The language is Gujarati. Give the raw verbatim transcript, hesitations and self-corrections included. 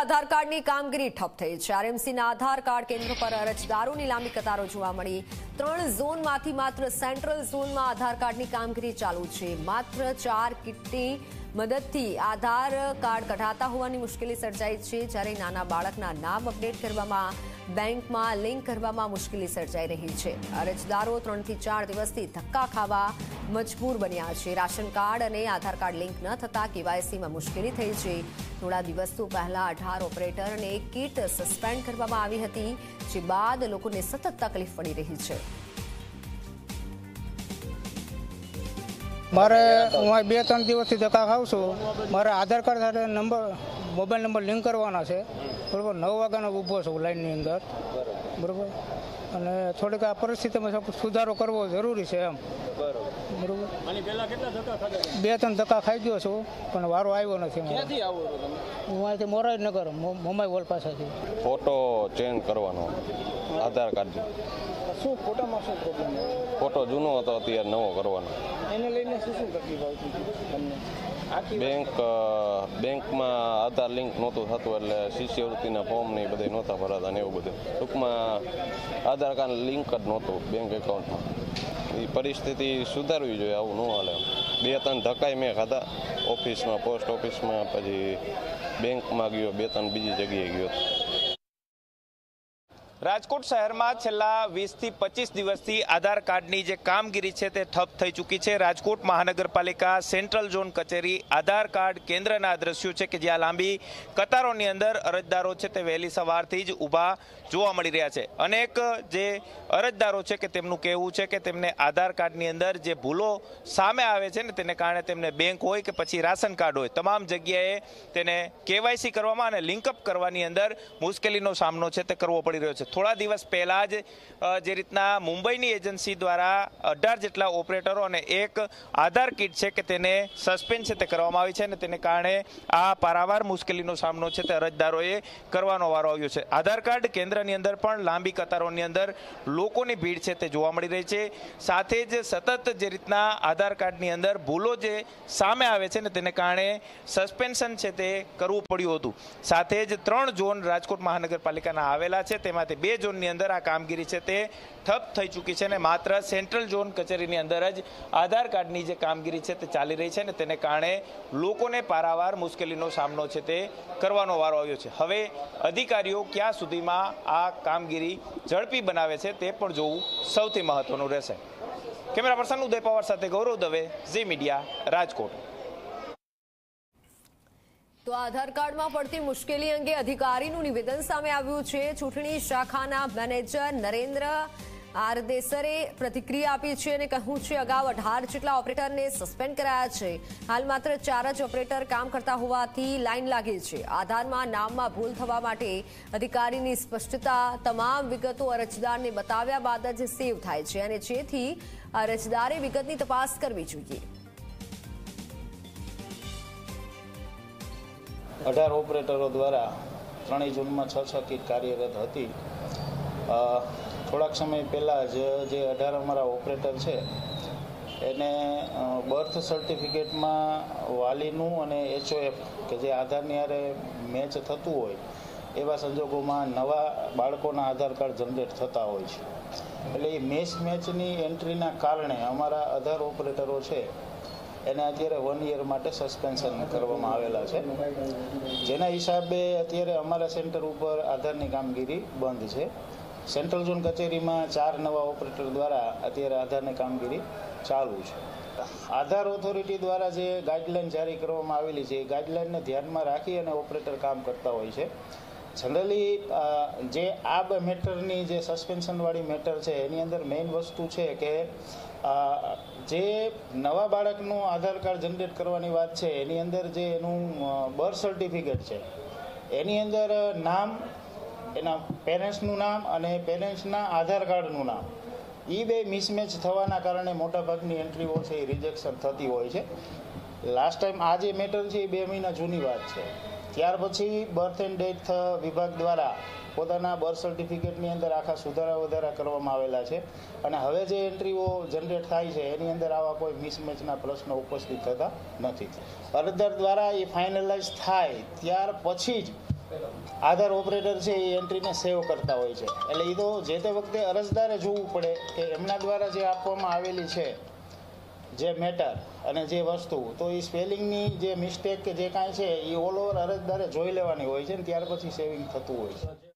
આધાર કાર્ડની કામગીરી ઠપ થઈ છે। આરએમસીના આધાર કાર્ડ કેન્દ્ર પર અરજદારોની લાંબી કતારો જોવા મળી। ત્રણ ઝોનમાંથી માત્ર સેન્ટ્રલ ઝોનમાં આધાર કાર્ડની કામગીરી ચાલુ છે। માત્ર ચાર કિટની મદદથી આધાર કાર્ડ કઢાતા હોવાની મુશ્કેલી સર્જાઈ છે, જ્યારે નાના બાળકના નામ અપડેટ કરવામાં, બેંકમાં લિંક કરવામાં મુશ્કેલી સર્જાઈ રહી છે। અરજદારો ત્રણથી ચાર દિવસથી ધક્કા ખાવા મજબૂર બન્યા છે। રાશન કાર્ડ અને આધાર કાર્ડ લિંક ન થતાં કેવાયસીમાં મુશ્કેલી થઈ છે। થોડા દિવસો પહેલા અઢાર ઓપરેટર અને એક કીટ સસ્પેન્ડ કરવામાં આવી હતી, જે બાદ લોકોને સતત તકલીફ પડી રહી છે। મારે હું બે ત્રણ દિવસથી ધક્કા ખાઉં છું। મારે આધાર કાર્ડ સાથે નંબર મોબાઈલ નંબર લિંક કરવાના છે, બરાબર। નવ વાગ્યાનો ઊભો છું લાઈનની અંદર, બરાબર। અને થોડીક આ પરિસ્થિતિમાં સુધારો કરવો જરૂરી છે એમ, બરાબર। બે ત્રણ ધક્કા ખાઈ ગયો છું, પણ વારો આવ્યો નથી। હું અહીંથી મોરારીનગર મુંબઈ વોલ પાસેથી ફોટો ચેન્જ કરવાનો આધાર કાર્ડ। શું ફોટામાં શું પ્રોબ્લેમ? ફોટો જૂનો હતો, અત્યારે નવો કરવાનો। એને લઈને શું શું તકલીફ આવતી તમને? બેંક બેંકમાં આધાર લિંક નહોતું થતું, એટલે શિષ્યવૃત્તિના ફોર્મ ને એ બધા નહોતા ભરાતા ને એવું બધું। ટૂંકમાં આધાર કાર્ડ લિંક જ નહોતું બેંક એકાઉન્ટમાં। એ પરિસ્થિતિ સુધારવી જોઈએ, આવું ન હાલે। બે ત્રણ ધક્કાઈ મેં ખાધા ઓફિસમાં, પોસ્ટ ઓફિસમાં, પછી બેંકમાં ગયો, બે ત્રણ બીજી જગ્યાએ ગયો। રાજકોટ શહેરમાં છેલ્લા વીસથી પચીસ દિવસથી આધાર કાર્ડની જે કામગીરી છે તે ઠપ થઈ ચૂકી છે। રાજકોટ મહાનગરપાલિકા સેન્ટ્રલ ઝોન કચેરી આધાર કાર્ડ કેન્દ્રના આ દ્રશ્યો છે કે જ્યાં લાંબી કતારોની અંદર અરજદારો છે તે વહેલી સવારથી જ ઊભા જોવા મળી રહ્યા છે। અનેક જે અરજદારો છે કે તેમનું કહેવું છે કે તેમને આધાર કાર્ડની અંદર જે ભૂલો સામે આવે છે ને તેને કારણે તેમને બેંક હોય કે પછી રાશન કાર્ડ હોય, તમામ જગ્યાએ તેને કેવાયસી કરવામાં અને લિંકઅપ કરવાની અંદર મુશ્કેલીનો સામનો છે તે કરવો પડી રહ્યો છે। થોડા દિવસ પહેલા જ જે રીતના મુંબઈની એજન્સી દ્વારા અઢાર જેટલા ઓપરેટરો અને એક આધાર કીટ છે કે તેને સસ્પેન્ડ છે તે કરવામાં આવી છે, અને તેને કારણે આ પારાવાર મુશ્કેલીનો સામનો છે તે અરજદારોએ કરવાનો વારો આવ્યો છે। આધાર કાર્ડ કેન્દ્રની અંદર પણ લાંબી કતારોની અંદર લોકોની ભીડ છે તે જોવા મળી રહી છે। સાથે જ સતત જે રીતના આધાર કાર્ડની અંદર ભૂલો જે સામે આવે છે ને તેને કારણે સસ્પેન્શન છે તે કરવું પડ્યું હતું। સાથે જ ત્રણ ઝોન રાજકોટ મહાનગરપાલિકાના આવેલા છે, તેમાંથી બે ઝોનની અંદર આ કામગીરી છે તે ઠપ થઈ ચૂકી છે, અને માત્ર સેન્ટ્રલ ઝોન કચેરીની અંદર જ આધાર કાર્ડની જે કામગીરી છે તે ચાલી રહી છે, અને તેને કારણે લોકોને પારાવાર મુશ્કેલીનો સામનો છે તે કરવાનો વારો આવ્યો છે। હવે અધિકારીઓ ક્યાં સુધીમાં આ કામગીરી ઝડપી બનાવે છે તે પણ જોવું સૌથી મહત્વનું રહેશે। કેમેરા પર્સન ઉદય પવાર સાથે ગૌરવ દવે, ઝી મીડિયા, રાજકોટ। તો આધાર કાર્ડમાં પડતી મુશ્કેલી અંગે અધિકારીનું નિવેદન સામે આવ્યું છે। ચૂંટણી શાખાના મેનેજર નરેન્દ્ર આરદેસરે પ્રતિક્રિયા આપી છે અને કહ્યું છે અગાઉ અઢાર જેટલા ઓપરેટરને સસ્પેન્ડ કરાયા છે। હાલ માત્ર ચાર જ ઓપરેટર કામ કરતા હોવાથી લાઈન લાગી છે। આધારમાં નામમાં ભૂલ થવા માટે અધિકારીની સ્પષ્ટતા, તમામ વિગતો અરજદારને બતાવ્યા બાદ જ સેવ થાય છે, અને જેથી અરજદારે વિગતની તપાસ કરવી જોઈએ। અઢાર ઓપરેટરો દ્વારા ત્રણેય ઝોનમાં છ છ કીટ કાર્યરત હતી। થોડાક સમય પહેલાં જ જે અઢાર અમારા ઓપરેટર છે એને બર્થ સર્ટિફિકેટમાં વાલીનું અને એચઓએફ કે જે આધારની હારે મેચ થતું હોય એવા સંજોગોમાં નવા બાળકોના આધાર કાર્ડ જનરેટ થતા હોય છે, એટલે એ મેચ મેચની એન્ટ્રીના કારણે અમારા અઢાર ઓપરેટરો છે એને અત્યારે વન યર માટે સસ્પેન્શન કરવામાં આવેલા છે, જેના હિસાબે અત્યારે અમારા સેન્ટર ઉપર આધારની કામગીરી બંધ છે। સેન્ટ્રલ ઝોન કચેરીમાં ચાર નવા ઓપરેટર દ્વારા અત્યારે આધારની કામગીરી ચાલુ છે। આધાર ઓથોરિટી દ્વારા જે ગાઈડલાઈન જારી કરવામાં આવેલી છે એ ગાઈડલાઈનને ધ્યાનમાં રાખી અને ઓપરેટર કામ કરતા હોય છે। જનરલી જે આ મેટરની જે સસ્પેન્શનવાળી મેટર છે એની અંદર મેઇન વસ્તુ છે કે જે નવા બાળકનું આધાર કાર્ડ જનરેટ કરવાની વાત છે એની અંદર જે એનું બર્થ સર્ટિફિકેટ છે એની અંદર નામ, એના પેરેન્ટ્સનું નામ અને પેરેન્ટ્સના આધાર કાર્ડનું નામ એ બે મિસમેચ થવાના કારણે મોટાભાગની એન્ટ્રીઓ છે એ રિજેક્શન થતી હોય છે। લાસ્ટ ટાઈમ આ જે મેટર છે એ બે મહિના જૂની વાત છે। ત્યાર પછી બર્થ એન્ડ ડેથ વિભાગ દ્વારા પોતાના બર્થ સર્ટિફિકેટની અંદર આખા સુધારા વધારા કરવામાં આવેલા છે, અને હવે જે એન્ટ્રીઓ જનરેટ થાય છે એની અંદર આવા કોઈ મિસમેચના પ્રશ્નો ઉપસ્થિત થતા નથી। અરજદાર દ્વારા એ ફાઇનલાઇઝ થાય ત્યાર પછી જ આધાર ઓપરેટર છે એ એન્ટ્રીને સેવ કરતા હોય છે, એટલે એ તો જે તે વખતે અરજદારે જોવું પડે કે એમના દ્વારા જે આપવામાં આવેલી છે જે મેટર અને જે વસ્તુ, તો એ સ્પેલિંગની જે મિસ્ટેક કે જે કાંઈ છે એ ઓલ ઓવર અરજદારે જોઈ લેવાની હોય છે ને ત્યાર પછી સેવિંગ થતું હોય છે.